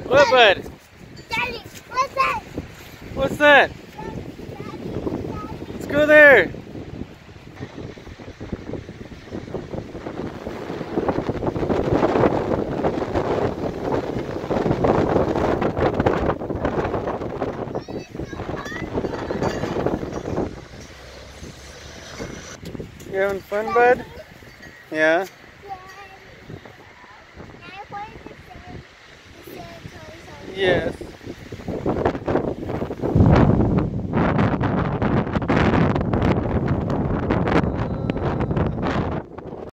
What, bud? Daddy, what's that? What's that? Let's go there. You having fun, bud? Yeah. Yes.